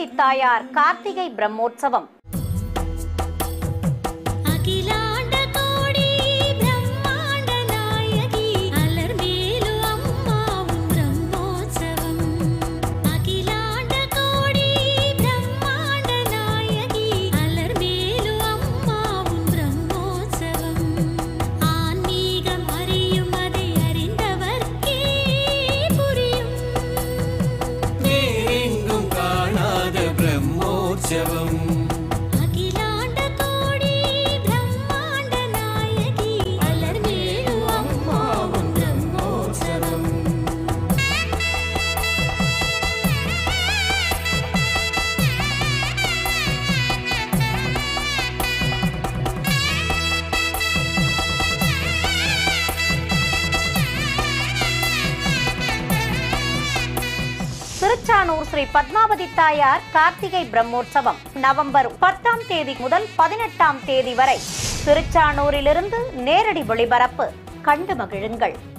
தாயார் கார்த்திகை பிரம்மோற்சவம். திருச்சானூர் ஸ்ரீ பத்மாவதி தாயார் கார்த்திகை பிரம்மோற்சவம் நவம்பர் 10ஆம் தேதி முதல் 18ஆம் தேதி வரை திருச்சானூரிலிருந்து நேரடி ஒளிபரப்பு. கண்டு மகிழுங்கள்.